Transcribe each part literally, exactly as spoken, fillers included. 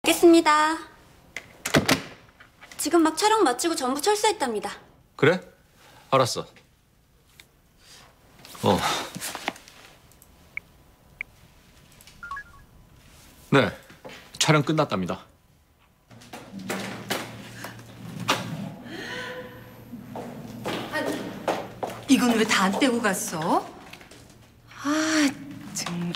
뵙겠습니다. 지금 막 촬영 마치고 전부 철수했답니다. 그래? 알았어. 어. 네, 촬영 끝났답니다. 이건 왜 다 안 떼고 갔어? 아, 정말.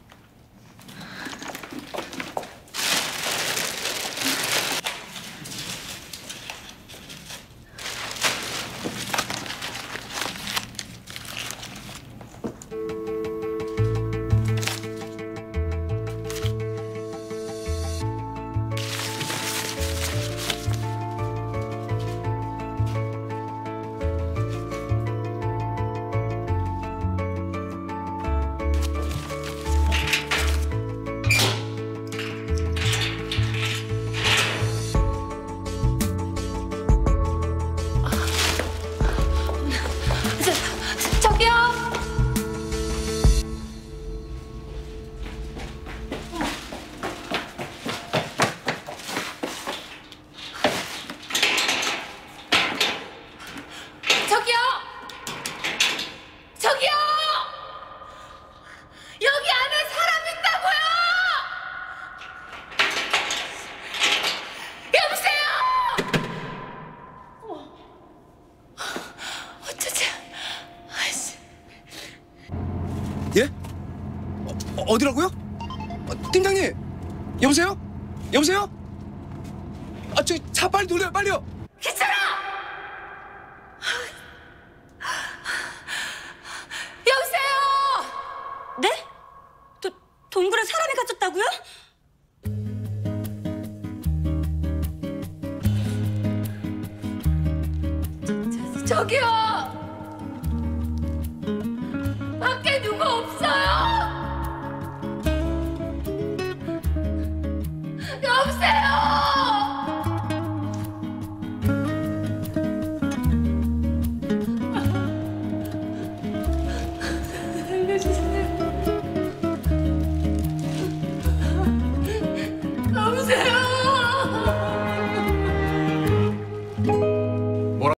저기요! 저기요! 저기요! 여기 안에 사람 있다고요! 여보세요! 어머. 어쩌지? 아이씨. 예? 어, 어디라고요? 어, 팀장님! 여보세요? 여보세요? 아, 저 차 빨리 돌려요, 빨리요! 기철아! 여보세요! 네? 도, 동굴에 사람이 갇혔다고요? 저기요!